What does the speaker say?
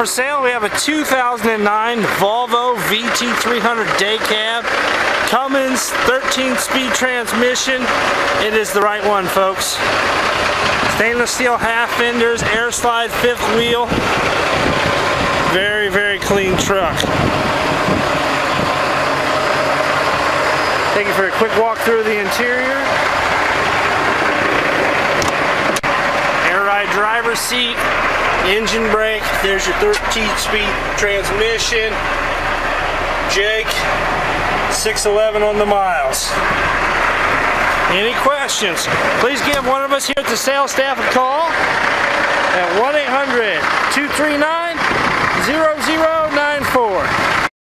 for sale, we have a 2009 Volvo VT300 day cab, Cummins 13-speed transmission. It is the right one, folks. Stainless steel half fenders, air slide fifth wheel. Very, very clean truck. Take you for a quick walk through the interior. Air ride driver's seat, engine brake. There's your 13-speed transmission. Jake, 611 on the miles. Any questions? Please give one of us here at the sales staff a call at 1-800-239-00